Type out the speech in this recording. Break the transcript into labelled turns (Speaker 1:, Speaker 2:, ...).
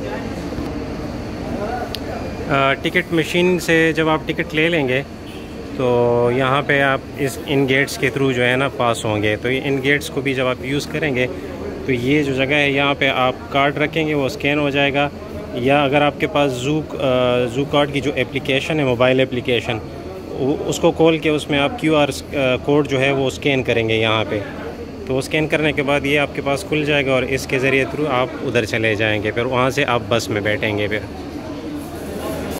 Speaker 1: Ticket machine से जब आप टिकट ले लेंगे तो यहाँ पे आप इन गेट्स के थ्रू जो है ना पास होंगे। तो इन गेट्स को भी जब आप यूज़ करेंगे तो ये जो जगह है यहाँ पे आप कार्ड रखेंगे, वो स्कैन हो जाएगा। या अगर आपके पास जू कार्ड की जो एप्लीकेशन है, मोबाइल एप्लीकेशन, उसको खोल के उसमें आप QR कोड जो है वो स्कैन करेंगे यहाँ पे। तो स्कैन करने के बाद ये आपके पास खुल जाएगा और इसके ज़रिए थ्रू आप उधर चले जाएंगे, फिर वहाँ से आप बस में बैठेंगे फिर।